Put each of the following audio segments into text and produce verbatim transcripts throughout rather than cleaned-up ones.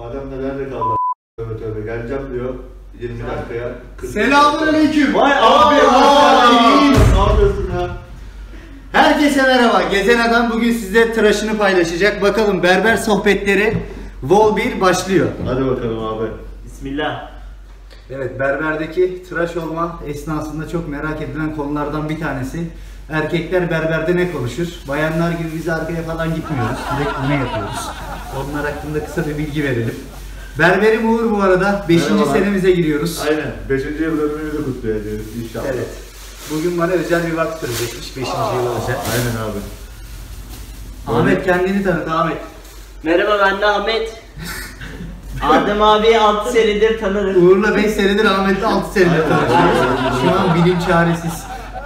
Adam da nerede kaldı? Tövbe tövbe geleceğim diyor. yirmi dakikaya. Selamünaleyküm. Vay abi. Vay. Ne yapıyorsun ya? Herkese merhaba. Gezen Adam bugün size tıraşını paylaşacak. Bakalım berber sohbetleri Vol bir başlıyor. Hadi bakalım abi. Bismillah. Evet, berberdeki tıraş olma esnasında çok merak edilen konulardan bir tanesi. Erkekler berberde ne konuşur? Bayanlar gibi biz arkaya falan gitmiyoruz. Direkt bunu yapıyoruz. Onlar hakkında kısa bir bilgi verelim. Berberim Uğur bu arada. beşinci Merhabalar. senemize giriyoruz. Aynen. beşinci yıl dönümümüzü kutlayacağız inşallah. Evet. Bugün bana özel bir vakit sürecekmiş. beşinci yıl özel. Aynen abi. Ahmet kendini tanıt Ahmet. Merhaba, ben de Ahmet. Adem abi altı senedir tanırım. Uğur'la beş senedir, Ahmet'le altı senedir tanışıyoruz. Şu an bilim çaresiz.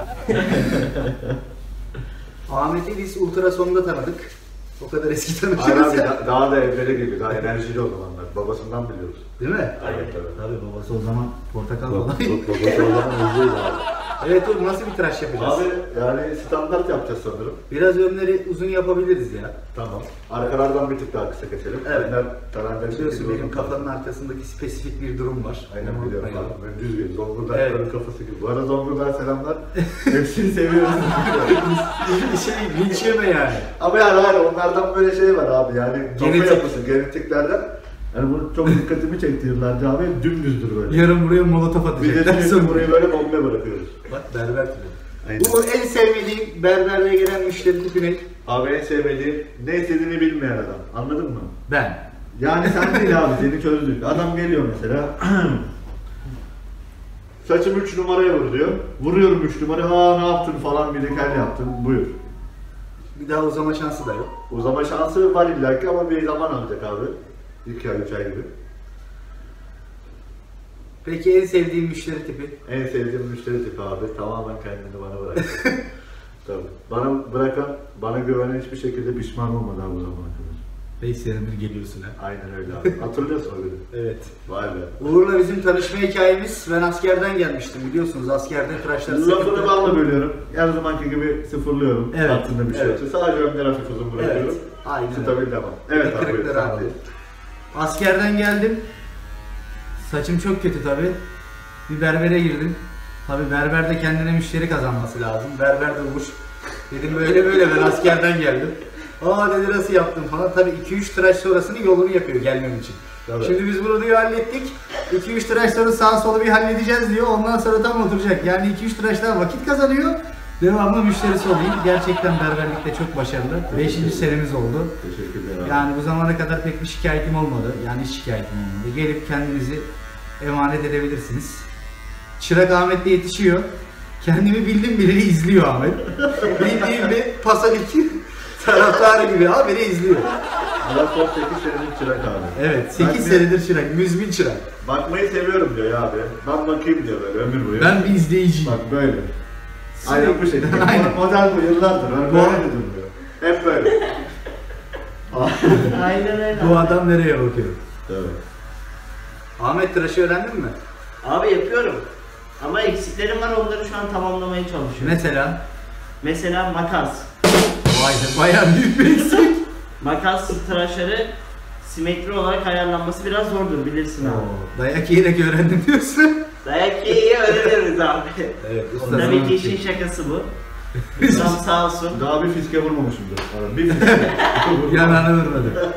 Ahmet'i biz ultrasonda tanıdık. O kadar eski tanışıyoruz. Aynen abi da- daha da evveli gibi, daha enerjili o zamanlar. Babasından biliyoruz. Değil mi? Aynen tabii. Tabii babası o zaman portakal falan. Babası o zaman hızlıydı abi. Evet Uğur, nasıl bir tıraş yapacağız? Abi yani standart yapacağız sanırım. Biraz önleri uzun yapabiliriz ya. Tamam. Arkalardan bir tık daha kısa keselim. Evet. Önden tarandan Biliyorsun benim kafanın arkasındaki spesifik bir durum var. Aynen Onu biliyorum unutmayalım. abi. Ben düz bir Zonguldakların Evet. kafası gibi. Bu arada Zonguldak'a selamlar. Hepsini seviyoruz. şey, linç yeme yani. Ama yani hayır onlardan böyle şey var abi yani kafa Genetik. yapısı, genetiklerden. Yani bu çok dikkatimi çekti yıllarca abi. Dümdüzdür böyle. Yarın buraya molotof Bir de atacaklar. şimdi burayı böyle bombe bırakıyoruz. Bak berber tipi. Aynen. Bu en sevmediğim berberliğe gelen müşteri tipi ne? Abi en sevmediğim ne istediğini bilmeyen adam. Anladın mı? Ben. Yani sen değil abi, seni çözdük. Adam geliyor mesela. Saçım üç numaraya vur diyor. Vuruyorum üç numara. Aa ne yaptın falan, bir de kel yaptın. Buyur. Bir daha uzama şansı da yok. Uzama şansı var illaki ama bir zaman alacak abi. iki ay, üç ay gibi. Peki en sevdiğim müşteri tipi? En sevdiğim müşteri tipi abi. Tamamen kendini bana bırak. Tabii. Bana bırakan, bana güvenen hiçbir şekilde pişman olmadı abi bu zamana kadar. beş senedir geliyorsun ha. Aynen öyle abi. Hatırlıyorsun o günü. Evet. Vay be. Uğur'la bizim tanışma hikayemiz, ben askerden gelmiştim biliyorsunuz. Askerde tıraşlar Lafını sıkıntı. balla bölüyorum. Her zamanki gibi sıfırlıyorum. Evet, Aklında bir şey evet. yoksa. Sadece önden hafif uzun bırakıyorum. Evet. Aynen öyle. Stabil devam. Evet Bir abi. kırıkları buyur, sen aldım. değil. Askerden geldim. Saçım çok kötü tabi. Bir berbere girdim. Tabi berber de kendine müşteri kazanması lazım. Berber de Uğur. Dedim böyle böyle ben askerden geldim. Aa dedi nasıl yaptın falan. Tabi iki üç tıraş sonrasını yolunu yapıyor gelmem için. Tabii. Şimdi biz bunu diyor hallettik. iki üç tıraş sonra sağa solu bir halledeceğiz diyor. Ondan sonra tam oturacak. Yani iki üç tıraşlar vakit kazanıyor. Devamlı müşterisi olayım. Gerçekten berberlikte çok başarılı. beşinci senemiz oldu. Teşekkürler abi. Yani bu zamana kadar pek bir şikayetim olmadı. Yani hiç şikayetim olmadı. Gelip kendinizi emanet edebilirsiniz. Çırak Ahmet'le yetişiyor. Kendimi bildim bileli izliyor Ahmet. Bildiğim bir Pasalik taraftarı gibi abi beni izliyor. Allah son sekiz senelik çırak abi. Evet, sekiz Ben- senedir çırak, müzmin çırak. Bakmayı seviyorum diyor ya abi. Ben bakayım diyor böyle ömür boyu. Ben bir izleyiciyim. Bak böyle. Aynen bu şekilde. Aynen. Model bu yıllardır. Ben Bu- böyle dedim diyor. Hep böyle. Aynen öyle. Bu adam nereye bakıyor? Evet. Ahmet tıraşı öğrendin mi? Abi yapıyorum. Ama eksiklerim var, onları şu an tamamlamaya çalışıyorum. Mesela? Mesela makas. Vay be, bayağı büyük bir eksik. Makas tıraşları simetri olarak ayarlanması biraz zordur, bilirsin abi. Oo, dayak yiyerek öğrendim diyorsun. Dayak iyi öğreniriz abi. Evet, Tabii ki işin şakası bu. Ustam sağ olsun. Daha bir fiske vurmamışımdır. Abi, bir fiske. Yanağını vurmadı.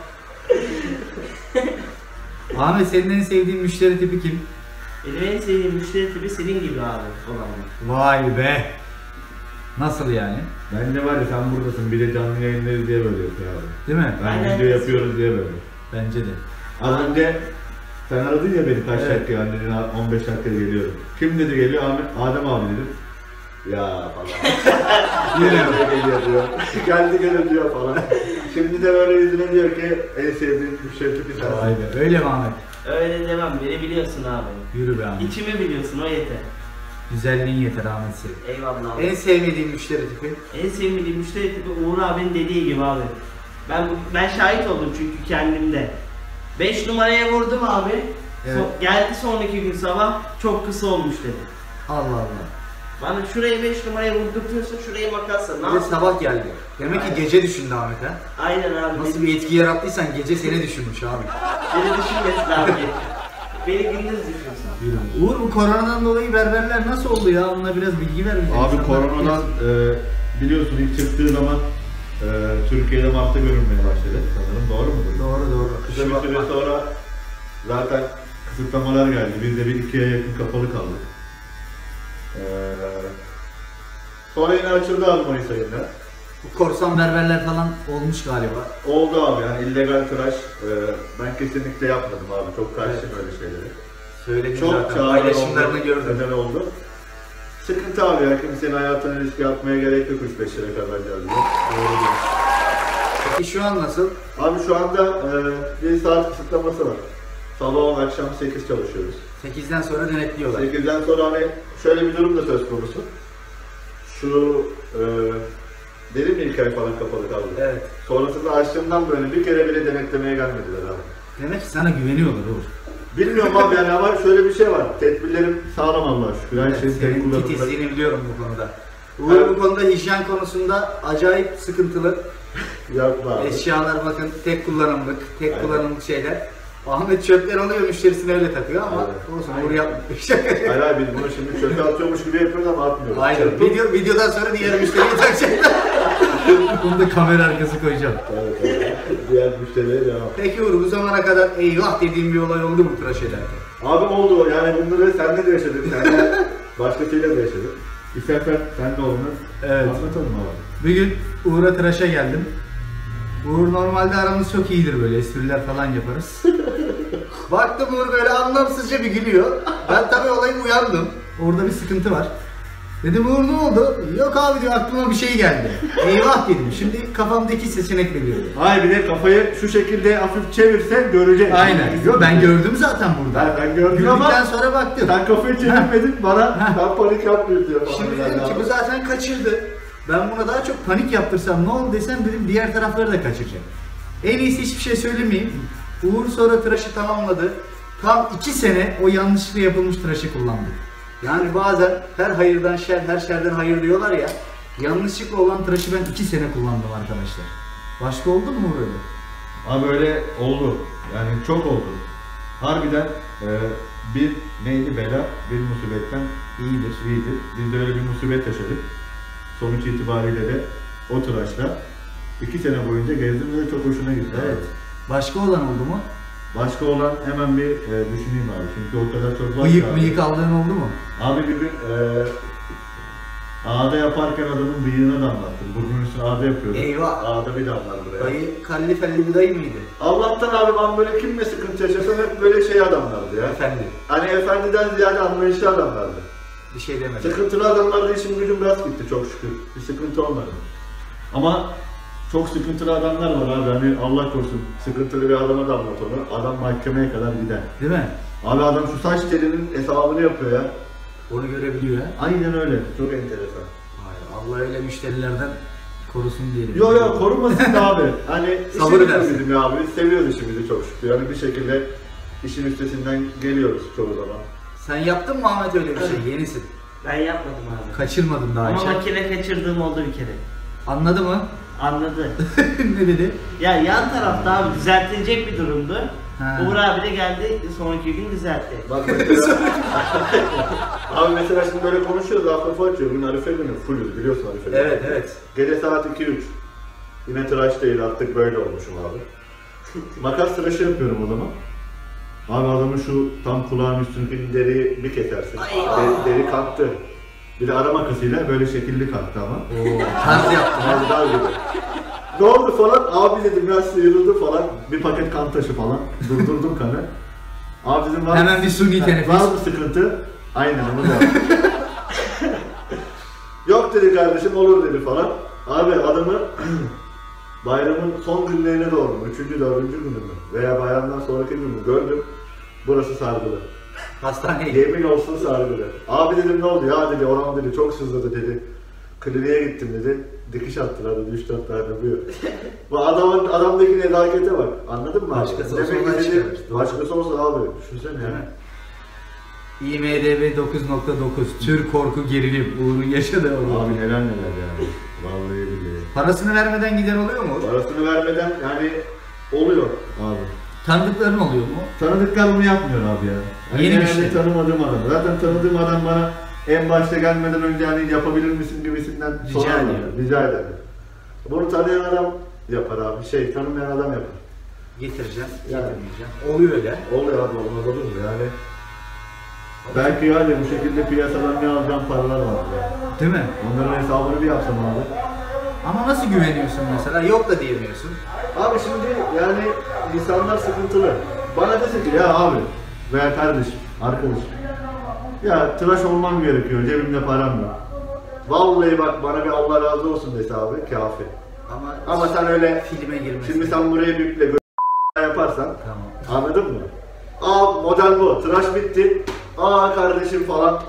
Ahmet senin en sevdiğin müşteri tipi kim? Benim en sevdiğim müşteri tipi senin gibi abi olanlar. Vay be. Nasıl yani? Bence var ya sen buradasın, bir de canlı yayınları diye böyle yapıyor abi. Değil mi? Ben Aynen. video yapıyoruz diye böyle. Bence de. Az önce sen aradın ya beni kaç Evet. dakika yani dedin on beş dakika geliyorum. Kim dedi geliyor? Ahmet, Adem abi dedim. Ya falan. Yine mi? geliyor diyor. Geldi geliyor diyor falan. Şimdi de böyle yüzüne diyor ki en sevdiğim müşteri tipi sensin. Vay be. Öyle mi Ahmet? Öyle demem, beni biliyorsun abi. Yürü be Ahmet. İçimi biliyorsun, o yeter. Güzelliğin yeter Ahmet senin. Eyvallah abi. En sevmediğin müşteri tipi? En sevmediğim müşteri tipi Uğur abinin dediği gibi abi. Ben bu- ben şahit oldum çünkü kendimde. beş numaraya vurdum abi. Evet. So- geldi sonraki gün sabah çok kısa olmuş dedi. Allah Allah. Bana şurayı beş numaraya vurdurtuyorsun, şurayı makasla. Ne Bir de yapayım? sabah geldi. Demek ki gece düşündü Ahmet ha. Aynen abi. Nasıl bir etki yarattıysan gece seni düşünmüş abi. Beni düşünmesin abi. Beni gündüz düşünsün. Uğur, bu koronadan dolayı berberler nasıl oldu ya? Onunla biraz bilgi ver bize. Abi İnsanlar koronadan e, biliyorsun ilk çıktığı zaman e, Türkiye'de Mart'ta görünmeye başladı sanırım, doğru mudur? Doğru doğru. Kısa bir süre sonra zaten kısıtlamalar geldi. Biz de bir ikiye yakın kapalı kaldık. Ee, sonra yine açıldı abi Mayıs ayında. Bu korsan berberler falan olmuş galiba. Oldu abi, yani illegal tıraş. Ee, ben kesinlikle yapmadım abi. Çok karşıyım öyle şeylere. Söyledim Çok zaten. çağrı Paylaşımlarını oldu, gördüm. neden oldu. Sıkıntı abi ya, kimsenin hayatına riske atmaya gerek yok üç beş lira kadar geldi. Peki şu an nasıl? Abi şu anda e, bir saat kısıtlaması var. Sabah on, akşam sekiz çalışıyoruz. sekizden sonra denetliyorlar. sekizden sonra hani şöyle bir durum da söz konusu. Şu e, dedim mi ilk ay falan kapalı kaldı. Evet. Sonrasında açtığımdan böyle bir kere bile denetlemeye gelmediler abi. Demek ki sana güveniyorlar Uğur. Bilmiyorum abi yani, ama şöyle bir şey var. Tedbirlerim sağlam Allah'a şükür. Her Evet, şeyin tek senin kullanımda. titizliğini biliyorum bu konuda. Uğur Evet. bu konuda hijyen konusunda acayip sıkıntılı. Yapma abi. Eşyalar bakın tek kullanımlık, tek Aynen. kullanımlık şeyler. Ahmet çöpler alıyor, müşterisine öyle takıyor ama Aynen. olsun Uğur yapmış. Hayır hayır, biz bunu şimdi çöpe atıyormuş gibi yapıyoruz ama atmıyoruz. Aynen. Çöpü- Video, videodan sonra diğer müşteriyi takacaklar. Bunu da kamera arkası koyacağım. Evet, evet. Diğer müşterilere devam. Peki Uğur, bu zamana kadar eyvah dediğim bir olay oldu mu tıraş ederken? Abi oldu yani, bunları senle de yaşadık. Senle başkasıyla da yaşadık. İstersen sen de onu Evet. anlatalım abi. Bir gün Uğur'a tıraşa geldim. Uğur normalde aramız çok iyidir, böyle espriler falan yaparız. Baktım Uğur böyle anlamsızca bir gülüyor. Ben tabii olayı uyandım. Orada bir sıkıntı var. Dedim Uğur ne oldu? Yok abi diyor, aklıma bir şey geldi. Eyvah dedim. Şimdi kafamda iki seçenek beliriyor. Hayır, bir de kafayı şu şekilde hafif çevirsen göreceksin. Aynen. Yo, ben gördüm zaten burada. Ben, ben gördüm Güldükten ama sonra baktım. sen kafayı çevirmedin bana, ben panik yapmıyorum diyor falan. Şimdi Yani dedim ki abi. bu zaten kaçırdı. Ben buna daha çok panik yaptırsam ne oldu desem, dedim diğer tarafları da kaçıracak. En iyisi hiçbir şey söylemeyeyim. Uğur sonra tıraşı tamamladı. Tam iki sene o yanlışlıkla yapılmış tıraşı kullandık. Yani bazen her hayırdan şer, her şerden hayır diyorlar ya. Yanlışlıkla olan tıraşı ben iki sene kullandım arkadaşlar. Başka oldu mu Uğur öyle? Abi öyle oldu. Yani çok oldu. Harbiden e, bir neydi bela, bir musibetten iyidir, iyidir. Biz de öyle bir musibet yaşadık. Sonuç itibariyle de o tıraşla iki sene boyunca gezdim ve çok hoşuna gitti. Evet. Başka olan oldu mu? Başka olan hemen bir e, düşüneyim abi. Çünkü o kadar çok var. Bıyık ki mıyık aldığın oldu mu? Abi bir gün e, ağda yaparken adamın bıyığına damlattım. Burnun üstüne ağda yapıyordum. Eyvah. Ağda bir damlar buraya. Dayı, kalli felli bir dayı mıydı? Allah'tan abi ben böyle kimle sıkıntı yaşasam hep böyle şey adamlardı ya. Efendi. Hani efendiden ziyade anlayışlı adamlardı. Bir şey demedim. Sıkıntılı adamlarla işim gücüm biraz gitti çok şükür. Bir sıkıntı olmadı. Ama çok sıkıntılı adamlar var abi. Hani Allah korusun sıkıntılı bir adama damlat onu. Adam mahkemeye kadar gider. Değil mi? Abi adam şu saç telinin hesabını yapıyor ya. Onu görebiliyor ha. Aynen öyle. Çok enteresan. Hayır, Allah öyle müşterilerden korusun diyelim. Yo yo korumasın da abi. Hani Sabır işimiz edersin. bizim ya abi. Biz seviyoruz işimizi çok şükür. Yani bir şekilde işin üstesinden geliyoruz çoğu zaman. Sen yaptın mı Ahmet öyle bir şey? Yenisin. Ben yapmadım abi. Kaçırmadın daha Ama hiç. makine kaçırdığım oldu bir kere. Anladı mı? Anladı. Ne dedi? Ya yan tarafta abi düzeltilecek bir durumdu. Ha. Uğur abi de geldi sonraki gün düzeltti. Bak mesela... abi mesela şimdi böyle konuşuyoruz, laf açıyor. Bugün Arife günü, fullüz biliyorsun Arife günü. Evet evet. Gece saat iki üç. Yine tıraş değil, artık böyle olmuşum abi. Makas tıraşı yapıyorum o zaman. Abi adamın şu tam kulağın üstündeki deriyi bir kesersin. Deri, deri kalktı. Bir de ara makasıyla böyle şekilli kalktı ama. Oo, tarz yaptın. Az daha gibi. Ne oldu falan? Abi dedim ya, sıyrıldı falan. Bir paket kan taşı falan. Durdurdum kanı. Abi dedim var mı- Hemen bir suni teneffüs. Var mı sıkıntı? Aynen onu da yaptım. Yok dedi kardeşim, olur dedi falan. Abi adamı bayramın son günlerine doğru mu? Üçüncü, dördüncü günü mü? Veya bayramdan sonraki gün mü? Gördüm. Burası sargılı. Hastaneye. Yemin olsun sargılı. Abi dedim ne oldu ya dedi, oran dedi çok sızladı dedi. Kliniğe gittim dedi. Dikiş attılar dedi, üç dört tane buyur. Bu adamın, adamdaki nezakete bak. Anladın mı abi? Başkası olsa Demek olay ki dedi, çıkarır. Doğru. başkası olsa abi düşünsene Değil ya. mi? I M D B dokuz nokta dokuz. Tür korku gerilim. Uğur'un yaşadığı olay. Abi neler neler yani. Vallahi billahi. Parasını vermeden giden oluyor mu? Parasını vermeden yani oluyor abi. Tanıdıkların oluyor mu? Tanıdıklar bunu yapmıyor abi ya. Yani Yeni bir genelde şey. tanımadığım adam. Zaten tanıdığım adam bana en başta gelmeden önce hani yapabilir misin gibisinden Rica sorarlar. ediyor. Rica eder. Bunu tanıyan adam yapar abi. Şey tanımayan adam yapar. Getireceğim, Yani. getirmeyeceğim. Oluyor öyle. Oluyor abi olmaz olur mu yani? Belki yani bu şekilde piyasadan ne alacağım paralar var ya. Değil mi? Onların hesabını bir yapsam abi. Ama nasıl güveniyorsun mesela? Yok da diyemiyorsun. Abi şimdi yani insanlar sıkıntılı. Bana desin ki ya abi veya kardeşim, arkadaşım. Ya tıraş olmam gerekiyor, cebimde param yok. Vallahi bak bana bir Allah razı olsun dese abi kafi. Ama, Ama sen öyle filme girmesin. şimdi sen buraya büyükle gö- yaparsan Tamam. anladın mı? Aa model bu, tıraş bitti. Aa kardeşim falan.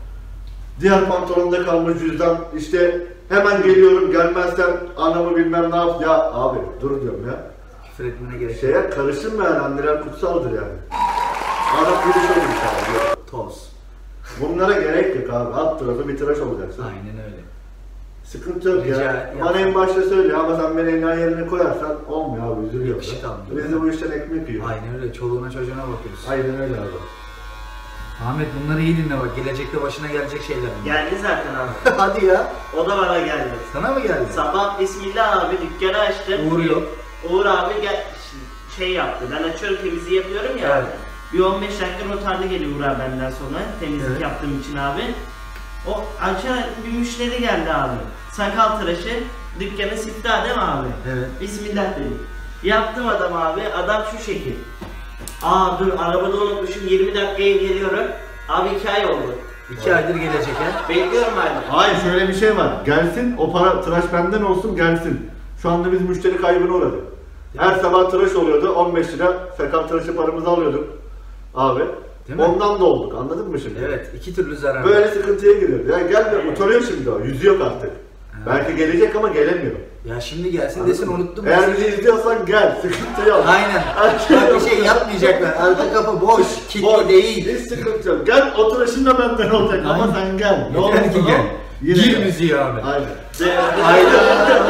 Diğer pantolonda kalmış cüzdan işte hemen geliyorum gelmezsen anamı bilmem ne yap. Ya abi dur diyorum ya. Küfür etmene gerek yok. Şeye karıştırma yani anneler kutsaldır yani. Adam bir şey olmuş abi. Toz. Bunlara gerek yok abi. Alt tarafı bir tıraş olacaksın. Aynen öyle. Sıkıntı yok Rica ya. yap. Bana en başta söyle ama sen beni en yerine koyarsan olmuyor abi üzülüyor. Yakışık almıyor. Biz de bu işten ekmek yiyoruz. Aynen öyle. Çoluğuna çocuğuna bakıyoruz. Aynen öyle abi. Ahmet bunları iyi dinle bak. Gelecekte başına gelecek şeyler bunlar. Geldi zaten abi. Hadi ya. O da bana geldi. Sana mı geldi? Sabah bismillah abi dükkanı açtım. Uğur yok. Uğur abi gel şey yaptı. Ben açıyorum temizliği yapıyorum ya. Evet. Bir on beş dakika rotarda geliyor Uğur abi benden sonra temizlik Evet. yaptığım için abi. O aşağı bir müşteri geldi abi. Sakal tıraşı dükkanı siftah değil mi abi? Evet. Bismillah dedim. Yaptım adam abi. Adam şu şekil. Aa dur arabada unutmuşum yirmi dakikaya geliyorum. Abi iki ay oldu. İki aydır gelecek ha. Bekliyorum abi. Hayır şöyle bir şey var. Gelsin o para tıraş benden olsun gelsin. Şu anda biz müşteri kaybına uğradık. Her sabah tıraş oluyordu on beş lira sakal tıraşı paramızı alıyorduk. Abi. Değil mi? Ondan da olduk anladın mı şimdi? Evet. iki türlü zarar. Böyle sıkıntıya giriyor. Yani gelmiyor, utanıyor şimdi o. Yüzü yok artık. Belki gelecek ama gelemiyor. Ya şimdi gelsin Anladın desin mı? unuttum. Eğer desin. bizi izliyorsan gel, sıkıntı yok. Aynen. Bak bir şey yapmayacaklar. Arka kapı boş, kilitli Boş, değil. Hiç sıkıntı yok. Gel oturuşun da benden olacak ama Aynen. sen gel. Ne Yeter olursa ki ol, gel. yine Gir gel. müziği abi. Aynen. Hayda.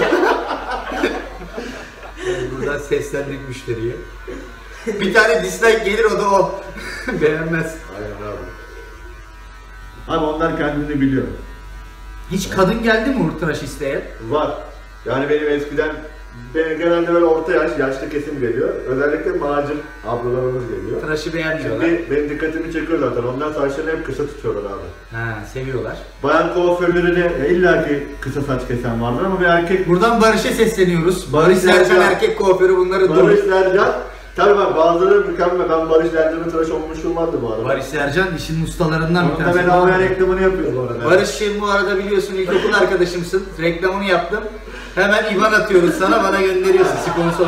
Buradan seslendik müşteriye. Bir tane dislike gelir o da o. Beğenmez. Aynen abi. Abi onlar kendini biliyor. Hiç kadın geldi mi Uğur tıraş isteyen? Var. Yani benim eskiden benim genelde böyle orta yaş, yaşlı kesim geliyor. Özellikle macir ablalarımız geliyor. Tıraşı beğenmiyorlar. Şimdi benim dikkatimi çekiyor zaten. Onlar saçlarını hep kısa tutuyorlar abi. Ha, seviyorlar. Bayan kuaförleri de illa ki kısa saç kesen vardır ama bir erkek Buradan Barış'a sesleniyoruz. Barış Barış Sercan Sercan. erkek kuaförü bunları Barış dur. Sercan. Tabii bak bazıları mükemmel. Ben Barış Sercan'ın tıraş olmuşluğum vardı bu arada. Barış Sercan işin ustalarından bir Onun da tanesi. bedavaya reklamını yapıyor bu arada. Barış şimdi bu arada biliyorsun ilkokul arkadaşımsın. Reklamını yaptım. Hemen İban atıyoruz sana, bana gönderiyorsun sponsor.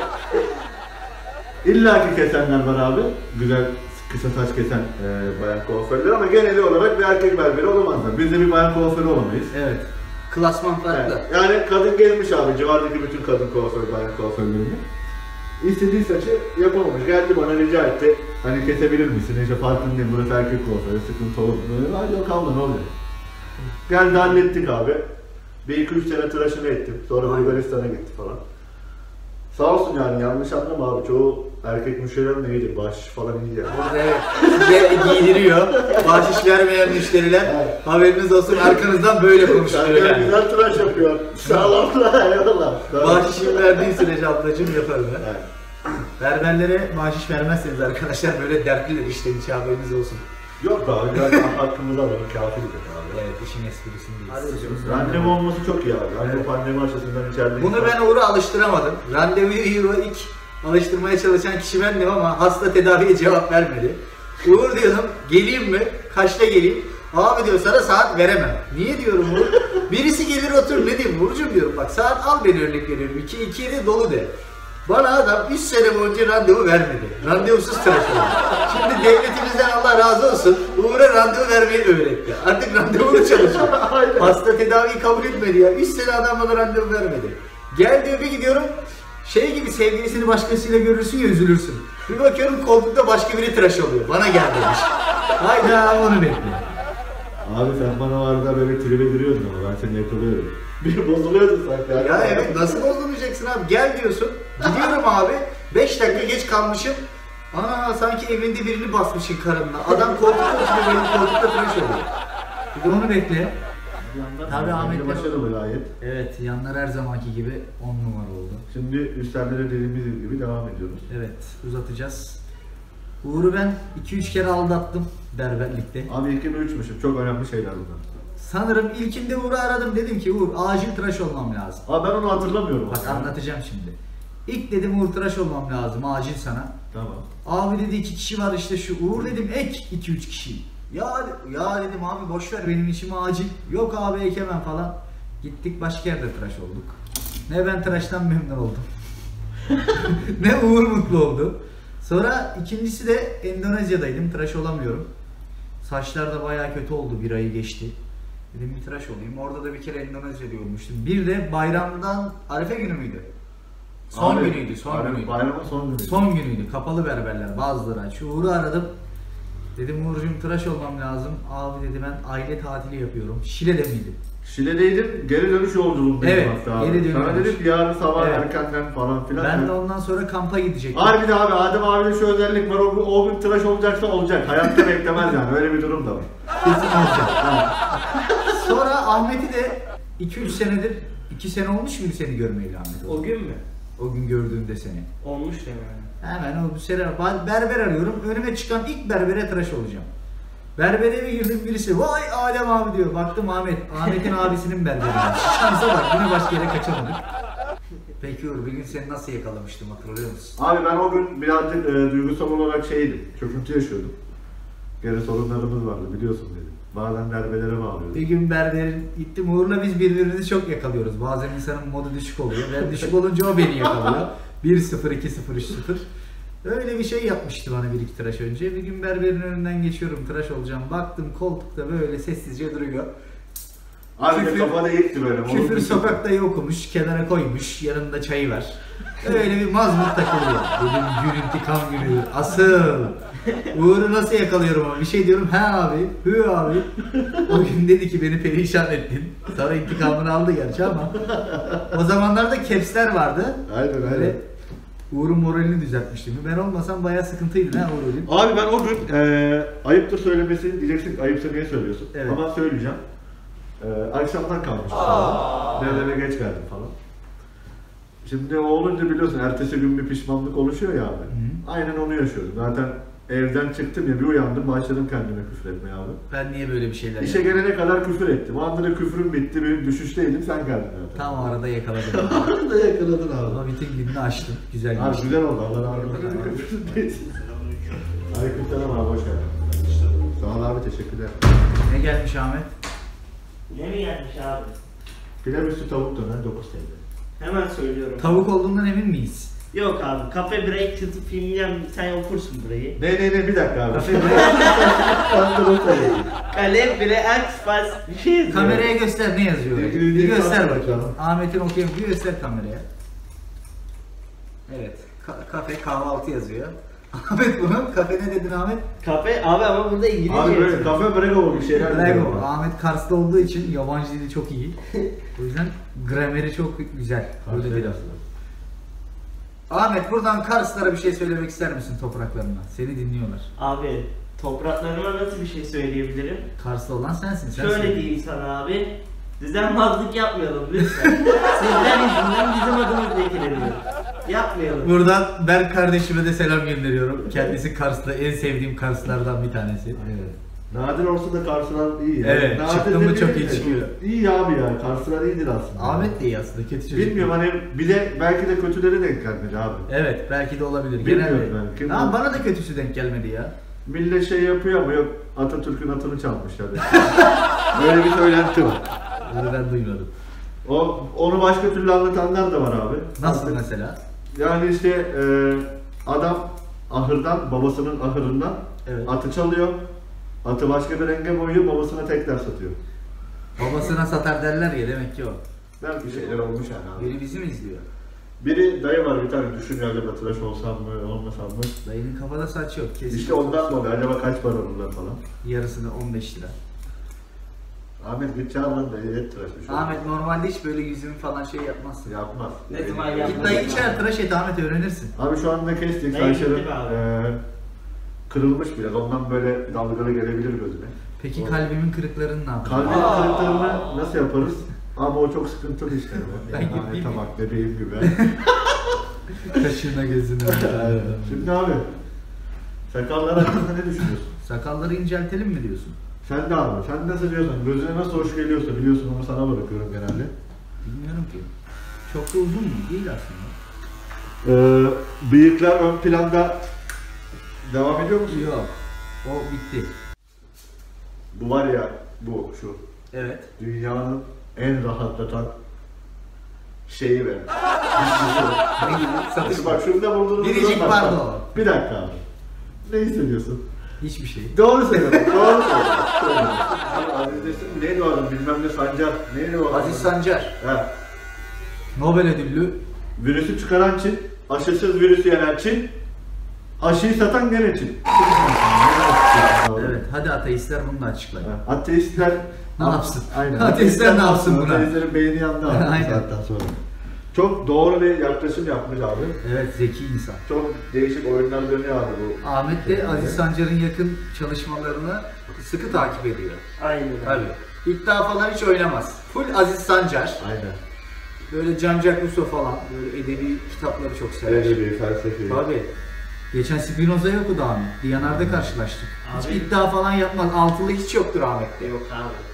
İlla ki kesenler var abi. Güzel kısa saç kesen e, bayan kuaförler ama geneli olarak bir erkek berberi olamazlar. Biz de bir bayan kuaförü olamayız. Evet. Klasman farklı. Yani, yani kadın gezmiş abi civardaki bütün kadın kuaför, bayan kuaförlerini. İstediği saçı yapamamış. Geldi bana rica etti. Hani kesebilir misin? İşte farkındayım burası erkek kuaförü, sıkıntı olur mu? Hadi yok abla ne oluyor? Geldi hallettik abi. Bir iki üç sene tıraşını ettim. Sonra Aynen. Bulgaristan'a gitti falan. Sağ olsun yani yanlış anlama abi. Çoğu erkek müşterilerin de iyidir. Bahşiş falan iyi yani. Burada evet size giydiriyor. Bahşiş vermeyen müşteriler. Evet. Haberiniz olsun arkanızdan böyle Sen konuşturuyor de yani. güzel tıraş yapıyor. Sağ ol abla. Eyvallah. Bahşişimi verdiğin sürece ablacığım yaparım ha. Evet. Berberlere bahşiş vermezseniz arkadaşlar böyle dertliler işte hiç haberiniz olsun. Yok be abi. Biraz hakkımızı alalım. Kafilik abi. Evet işin esprisindeyiz. Randevu olması çok iyi abi. Randevu Evet. pandemi aşısından içeride. Bunu ben Uğur'a alıştıramadım. Randevuyu ilk alıştırmaya çalışan kişi bendim ama hasta tedaviye cevap vermedi. Uğur diyordum, geleyim mi? Kaçta geleyim? Abi diyor sana saat veremem. Niye diyorum Uğur? Birisi gelir otur ne diyeyim Uğur'cum diyorum bak saat al beni örnek veriyorum. iki ikiye de dolu de. Bana adam üç sene boyunca randevu vermedi. Randevusuz tıraş oldu. Şimdi devletimizden Allah razı olsun Uğur'a randevu vermeyi öğretti. Artık randevulu çalışıyor. Hasta tedaviyi kabul etmedi ya. üç sene adam bana randevu vermedi. Gel diyor bir gidiyorum. Şey gibi sevgilisini başkasıyla görürsün ya üzülürsün. Bir bakıyorum koltukta başka biri tıraş oluyor. Bana gel demiş. Hayda onu bekliyor. Abi sen bana o arada böyle tribe giriyordun ama ben seni yakalıyorum. Bir bozuluyordu sanki. Ya evet, nasıl bozulmayacaksın abi? Gel diyorsun. Gidiyorum abi. beş dakika geç kalmışım. Ana sanki evinde birini basmışsın karınla. Adam koltukta oturuyor, benim koltukta tıraş oluyor. Bir de onu bekle. Tabii Ahmet'le başarılı gayet. Evet, yanlar her zamanki gibi on numara oldu. Şimdi üstlerde de dediğimiz gibi devam ediyoruz. Evet, uzatacağız. Uğur'u ben iki üç kere aldattım berberlikte. Abi ilkini üçmüşüm. Çok önemli şeyler bunlar. Sanırım ilkinde Uğur'u aradım, dedim ki Uğur acil tıraş olmam lazım. Abi ben onu hatırlamıyorum. Bak anlatacağım şimdi. İlk dedim Uğur tıraş olmam lazım acil sana. Tamam. Abi dedi iki kişi var işte şu Uğur dedim ek iki üç kişi. Ya ya dedim abi boş ver benim işim acil. Yok abi ekemem falan. Gittik başka yerde tıraş olduk. Ne ben tıraştan memnun oldum. Ne Uğur mutlu oldu. Sonra ikincisi de Endonezya'daydım, tıraş olamıyorum. Saçlar da bayağı kötü oldu, bir ayı geçti. Dedim bir tıraş olayım. Orada da bir kere Endonezya'da olmuştum. Bir de bayramdan Arife günü müydü? Son Abi, günüydü, son bayram- günüydü. Bayramın son günüydü. Son günüydü. Kapalı berberler bazıları aç. Uğur'u aradım. Dedim Uğur'cum tıraş olmam lazım. Abi dedi ben aile tatili yapıyorum. Şile'de miydi? Şile'deydim, geri dönüş yolculuğundaydım Evet, hatta abi. geri dönüş. Sana dedim ki yarın sabah Evet. erkenden falan filan. Ben de ondan sonra kampa gidecektim. Harbi de abi, Adem abide şu özellik var, o, gün- o gün tıraş olacaksa olacak. Hayatta beklemez yani, öyle bir durum da var. Kesin olacak. Sonra Ahmet'i de iki üç senedir, iki sene olmuş muydu seni görmeyeli Ahmet? O gün mü? O gün gördüğümde seni. Olmuş yani. Hemen o bir sene berber arıyorum. Önüme çıkan ilk berbere tıraş olacağım. Berbere bir girdim, birisi vay Adem abi diyor. Baktım Ahmet. Ahmet'in abisinin berberi. Şansa bak, yine başka yere kaçamadık. Peki Uğur, bir gün seni nasıl yakalamıştım hatırlıyor musun? Abi ben o gün birazcık e, duygusal olarak şeydim, çöküntü yaşıyordum. Geri sorunlarımız vardı biliyorsun dedim. Bazen derbelere bağlıyordum. Bir gün berberin gittim Uğur'la, biz birbirimizi çok yakalıyoruz. Bazen insanın modu düşük oluyor. Ben düşük olunca o beni yakalıyor. bir sıfır, iki sıfır, üç sıfır. Öyle bir şey yapmıştı bana bir iki tıraş önce. Bir gün berberin önünden geçiyorum, tıraş olacağım. Baktım koltukta böyle sessizce duruyor. Abi de Küfür- kafada gitti böyle. onu Küfür düşün. sokakta yok okumuş, kenara koymuş, yanında çayı var. Öyle bir mazmut takılıyor. Dedim gün intikam günü. Asıl. Uğur'u nasıl yakalıyorum ama bir şey diyorum, he abi, hı abi. O gün dedi ki beni perişan ettin. Sonra intikamını aldı gerçi ama. O zamanlarda caps'ler vardı. Aynen aynen. Böyle Uğur'un moralini düzeltmiştim. Ben olmasam bayağı sıkıntıydı ha Uğur'un. Abi ben o gün e, ayıptır söylemesi, diyeceksin ki ayıpsa niye söylüyorsun? Evet. Ama söyleyeceğim. E, akşamdan kalmıştı falan. Devlere geç geldim falan. Şimdi o olunca biliyorsun ertesi gün bir pişmanlık oluşuyor ya abi. Hı. Aynen onu yaşıyordum. Zaten evden çıktım ya, bir uyandım, başladım kendime küfür etmeye abi. Ben niye böyle bir şeyler İşe yaptım? gelene kadar küfür ettim. O anda da küfrüm bitti, bir düşüşteydim, sen geldin zaten. Tam o arada yakaladım. Orada yakaladın abi. Ama bütün gününü açtım. Güzel Abi geçti. güzel oldu, Allah razı olsun. Aleykümselam abi, hoş geldin. Sağ ol abi, teşekkürler. Ne gelmiş Ahmet? Ne mi gelmiş abi? Pilav üstü tavuk döner dokuz T L. Hemen söylüyorum. Tavuk olduğundan emin miyiz? Yok abi, Cafe Break yazıp filmden sen okursun burayı. Ne ne ne, bir dakika abi. Kafe buraya- Ben de not alayım. Kale bire Express bir şey yazıyor. Kameraya göster ne yazıyor. İlgili Bir değil, göster bak bakalım. bakalım. Ahmet'in okuyayım, bir göster kameraya. Evet. Ka- kafe kahvaltı yazıyor. Ahmet bunu, kafe ne dedin Ahmet? Kafe abi ama burada İngilizce Abi böyle yazıyor. kafe brego bir şeyler. Bravo. diyor. Ahmet Kars'ta olduğu için yabancı dili çok iyi. O yüzden grameri çok güzel. Böyle Karşıya bir gelsin. Ahmet buradan Karslara bir şey söylemek ister misin topraklarına? Seni dinliyorlar. Abi topraklarıma nasıl bir şey söyleyebilirim? Kars'ta olan sensin. Sen Şöyle söyle. diyeyim sana abi. Düzenbazlık yapmayalım lütfen. Sizler yüzünden bizim adımız lekeleniyor. Yapmayalım. Buradan Berk kardeşime de selam gönderiyorum. Kendisi Kars'ta, en sevdiğim Karslardan bir tanesi. Evet. Nadir olsa da Karslar iyi. Evet, Nadir çıktı mı demeyelim çok iyi de, çıkıyor. İyi abi ya, Karslar iyidir aslında. Ahmet de iyi aslında, kötü çocuk. Bilmiyorum hani, bir de belki de kötüleri denk gelmedi abi. Evet, belki de olabilir. Bilmiyorum Genelde. ben, kim Ama bilir? bana da kötüsü denk gelmedi ya. Millet şey yapıyor ama yok Atatürk'ün atını çalmışlar. Böyle bir söylenti var. Bunu ben duymadım. O, onu başka türlü anlatanlar da var abi. Nasıl mesela? Yani işte e, adam ahırdan, babasının ahırından Evet. atı çalıyor. Atı başka bir renge boyuyor, babasına tekrar satıyor. Babasına satar derler ya, demek ki o. Belki bir şeyler olmuş yani abi. Biri bizi mi izliyor? Biri dayı var bir tane, düşünüyor acaba tıraş olsam mı, olmasam mı? Dayının kafada saç yok. Kesin. İşte ondan dolayı acaba kaç para alırlar falan. Yarısı da on beş lira. Ahmet git çağır lan dayı et tıraşı. şu an. Ahmet normalde hiç böyle yüzümü falan şey yapmazsın. Yapmaz. Ne zaman Benim- yapmaz? Git dayı içer tıraş et Ahmet, öğrenirsin. Abi şu anda kestik. Dayı Saçlarım gitti be abi. eee kırılmış biraz. Ondan böyle dalgalı gelebilir gözüme. Peki kalbimin kırıklarını ne yapayım? Kalbin kırıklarını nasıl yaparız? Ama o çok sıkıntılı işte. Ben Yani yapayım Ahmet'e mı? bak bebeğim gibi. Kaşına gözüne. Şimdi abi sakallar hakkında ne düşünüyorsun? Sakalları inceltelim mi diyorsun? Sen de abi, sen nasıl diyorsun? Gözüne nasıl hoş geliyorsa biliyorsun, onu sana bırakıyorum genelde. Bilmiyorum ki. Çok da uzun mu? Değil aslında. Ee, bıyıklar ön planda devam ediyor musun? Yok. O bitti. Bu var ya, bu şu. Evet. Dünyanın en rahatlatan şeyi be. Ne gibi? Satış Bak, bak şurada bulduğunuz Biricik durum var. vardı o. Bir dakika abi. Ne hissediyorsun? Hiçbir şey. Doğru söylüyorsun, doğru söylüyorsun. Abi Aziz Nesin neydi o adam, bilmem ne Sancar, neydi o adam? Aziz Sancar. He. Nobel ödüllü. Virüsü çıkaran Çin, aşısız virüsü yenen Çin, aşıyı satan gene Çin. Evet. Hadi ateistler bunu da açıklayın. Ateistler Ne yapsın? Aynen. Ateistler ne yapsın buna? Ateistlerin beyni yandı abi Aynen. zaten sonra. Çok doğru bir yaklaşım yapmış abi. Evet, zeki insan. Çok değişik oyunlar dönüyor abi bu. Ahmet de Aziz Sancar'ın yakın çalışmalarını sıkı takip ediyor. Aynen. Tabii. İddia falan hiç oynamaz. Full Aziz Sancar. Aynen. Böyle Jean-Jacques Rousseau falan, böyle edebi kitapları çok sever. Edebi, felsefi. Tabii. Geçen Spinoza'yı okudu Ahmet. Diyanar'da karşılaştık. Hiç Abi- iddia falan yapmaz. Altılı hiç yoktur Ahmet'te. Yok abi.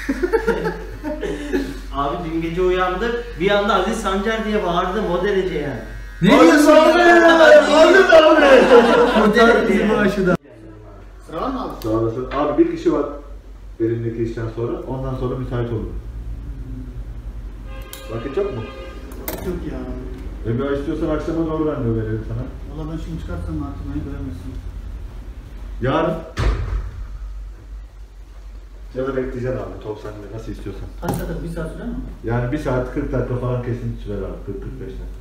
Abi dün gece uyandı, bir anda Aziz Sancar diye bağırdım, o derece yani. Ne diyorsun ya? Aziz abi! Kurtar bizi bu aşıdan. Sıra var mı abi? Sağ olasın. Abi bir kişi var elimdeki işten sonra. Ondan sonra müsait olur. Vakit yok mu? Yok ya. E bir istiyorsan akşama doğru randevu verelim sana. Valla ben şimdi çıkarsam artık beni göremezsin. Yarın. Ya da bekleyeceksin abi, top sende nasıl istiyorsan. Kaç saat? Bir saat sürer mi? Yani bir saat kırk dakika falan kesin sürer abi, kırk kırk beş dakika.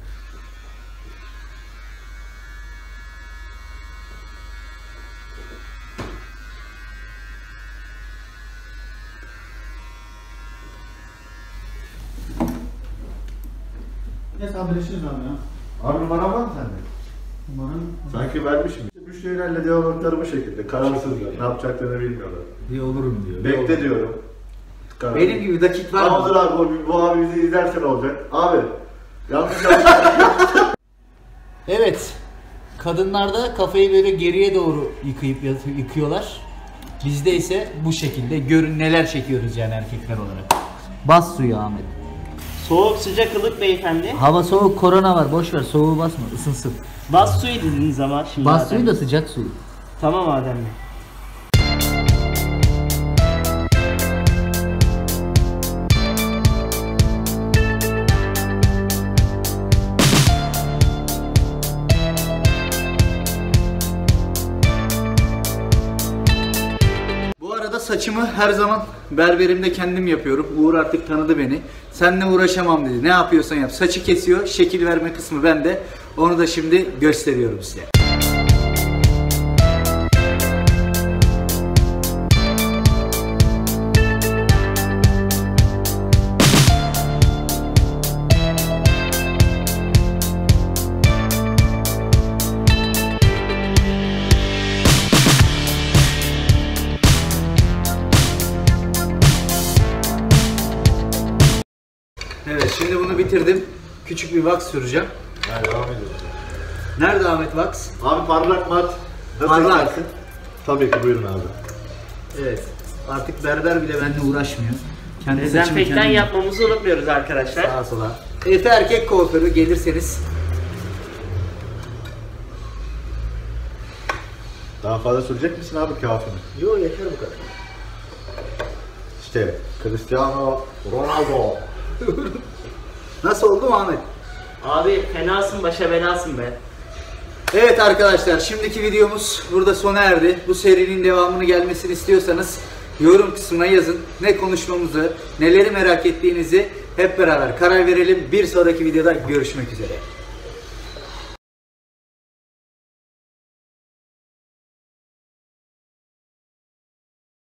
Neyse haberleşiriz abi ya. Abi numaran var mı sende? Umarım. Sanki vermişim. Müşterilerle diyalogları bu şekilde, kararsızlar, ne yapacaklarını bilmiyorlar. Bir olurum diyor. Bekle diyorum. Karar. Benim gibi dakik var Tamamdır mı? abi, bu, bu abi bizi izlersen olacak. Abi, yanlış yapma. Evet. Kadınlarda kafayı böyle geriye doğru yıkayıp yat- yıkıyorlar. Bizde ise bu şekilde. Görün neler çekiyoruz yani erkekler olarak. Bas suyu Ahmet. Soğuk sıcak ılık beyefendi. Hava soğuk, korona var. Boş ver, soğuğu basma, ısınsın. Bas suyu dediniz ama şimdi. Bas Adem suyu da Bey. sıcak suyu. Tamam Adem Bey. Bu arada saçımı her zaman berberimde kendim yapıyorum. Uğur artık tanıdı beni. Seninle uğraşamam dedi. Ne yapıyorsan yap. Saçı kesiyor. Şekil verme kısmı bende. Onu da şimdi gösteriyorum size. Evet, şimdi bunu bitirdim. Küçük bir wax süreceğim. Yani devam ediyoruz. Nerede Ahmet wax? Abi parlak mat. Nasıl Parlak. istersin? Tabii ki, buyurun abi. Evet. Artık berber bile benimle uğraşmıyor. Kendi saçımı Dezenfektan kendim- yapmamızı unutmuyoruz arkadaşlar. Sağa sola. Efe erkek kuaförü gelirseniz. Daha fazla sürecek misin abi, kafi mi? Yo, yeter bu kadar. İşte Cristiano Ronaldo. Nasıl oldu mu Ahmet? Abi fenasın, başa belasın be. Evet arkadaşlar, şimdiki videomuz burada sona erdi. Bu serinin devamını gelmesini istiyorsanız yorum kısmına yazın. Ne konuşmamızı, neleri merak ettiğinizi hep beraber karar verelim. Bir sonraki videoda görüşmek üzere.